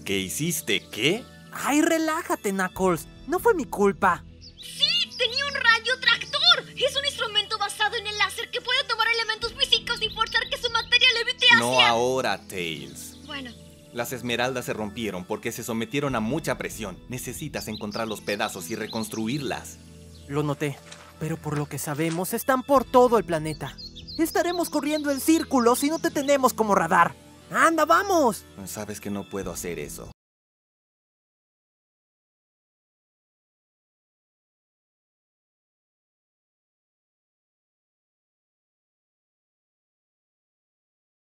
¿Qué hiciste? ¿Qué? Ay, relájate, Knuckles. No fue mi culpa. ¡Sí! ¡Tenía un rayo tractor! Es un instrumento basado en el láser que puede tomar elementos físicos y forzar que su materia levite hacia... No ahora, Tails. Bueno, Las esmeraldas se rompieron porque se sometieron a mucha presión. Necesitas encontrar los pedazos y reconstruirlas. Lo noté, pero por lo que sabemos están por todo el planeta. Estaremos corriendo en círculos si no te tenemos como radar. ¡Anda, vamos! Sabes que no puedo hacer eso.